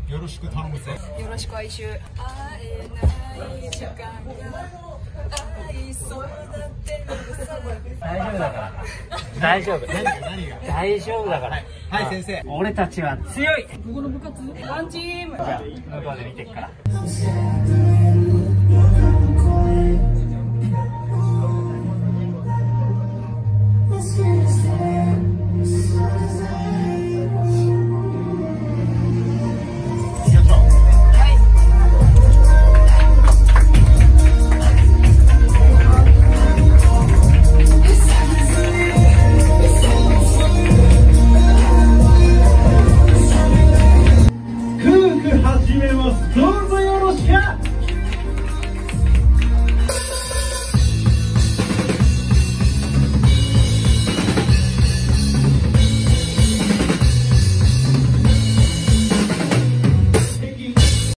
よろしく頼むぜ。 よろしく哀愁。会えない時間が合いそうだって大丈夫だから大丈夫何が大丈夫だからはい先生。 俺たちは強い。 ここの部活ワンチーム。 じゃあ向こうで見てっから。